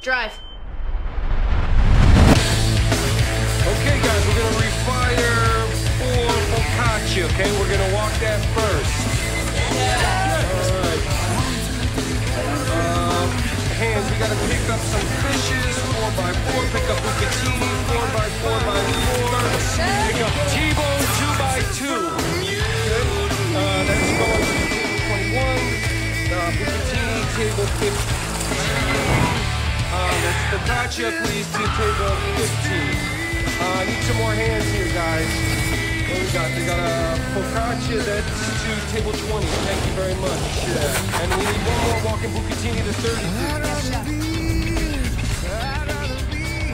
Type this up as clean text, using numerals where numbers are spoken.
Drive. Okay, guys, we're gonna refire for focaccia, okay? We're gonna walk that first. Alright. Hands, we gotta pick up some fishes, 4x4, pick up bucatini, 4x4x4, pick up T-bone, 2x2. Good. That's going to table 21, bucatini, table 15. That's focaccia, please, to table 15. I need some more hands here, guys. What we got? We got a focaccia, that's to table 20. Thank you very much. And we need one more walking bucatini to 30.